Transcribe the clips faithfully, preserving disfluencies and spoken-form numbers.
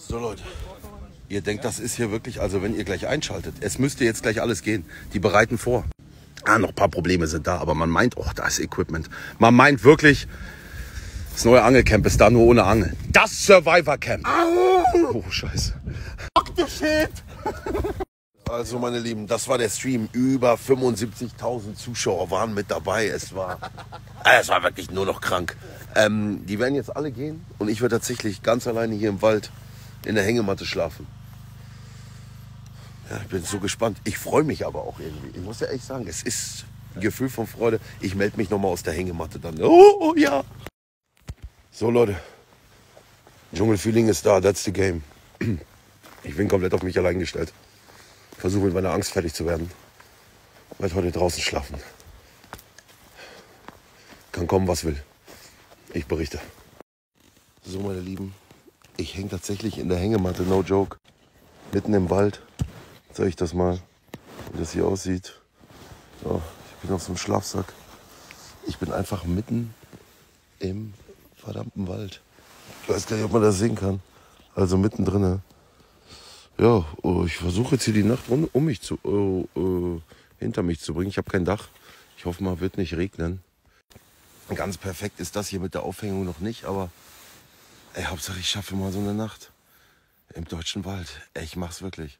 So Leute, ihr denkt, das ist hier wirklich, also wenn ihr gleich einschaltet, es müsste jetzt gleich alles gehen. Die bereiten vor. Ah, noch ein paar Probleme sind da, aber man meint, oh, da ist Equipment. Man meint wirklich, das neue Angelcamp ist da nur ohne Angel. Das Survivor Camp. Oh, scheiße. Fuck the shit. Also meine Lieben, das war der Stream. Über fünfundsiebzigtausend Zuschauer waren mit dabei. Es war, es war wirklich nur noch krank. Ähm, die werden jetzt alle gehen und ich werde tatsächlich ganz alleine hier im Wald in der Hängematte schlafen. Ja, ich bin so gespannt. Ich freue mich aber auch irgendwie. Ich muss ja echt sagen, es ist ein Gefühl von Freude. Ich melde mich nochmal aus der Hängematte dann. Oh, oh ja. So Leute, Dschungelfeeling ist da, that's the game. Ich bin komplett auf mich allein gestellt. Versuche mit meiner Angst fertig zu werden. Werde heute draußen schlafen. Kann kommen, was will. Ich berichte. So meine Lieben, ich hänge tatsächlich in der Hängematte, no joke. Mitten im Wald. Zeige ich das mal, wie das hier aussieht. So, ich bin auf so einem Schlafsack. Ich bin einfach mitten im verdammten Wald. Ich weiß gar nicht, ob man das sehen kann. Also mittendrin. Ja, oh, ich versuche jetzt hier die Nacht um, um mich zu, äh, äh, hinter mich zu bringen. Ich habe kein Dach. Ich hoffe mal, wird nicht regnen. Ganz perfekt ist das hier mit der Aufhängung noch nicht, aber ey, Hauptsache ich schaffe mal so eine Nacht im deutschen Wald. Ey, ich mach's wirklich.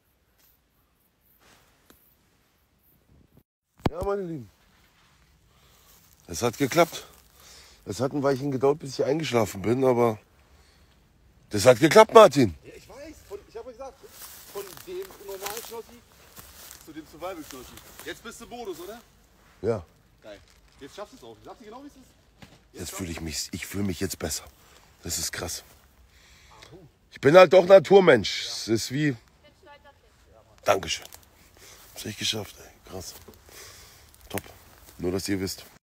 Ja, meine Lieben. Es hat geklappt. Es hat ein Weilchen gedauert, bis ich eingeschlafen bin, aber das hat geklappt, Martin. Ja, ich weiß. Von, ich habe gesagt, von dem normalen Schnossi zu dem Survival-Schnossi. Jetzt bist du Modus, oder? Ja. Geil. Jetzt schaffst du es auch. Sag dir genau, wie es ist. Jetzt fühle ich mich, ich fühle mich jetzt besser. Das ist krass. Ich bin halt doch Naturmensch. Es ist wie... Dankeschön. Hab's echt geschafft, ey. Krass. Top. Nur, dass ihr wisst.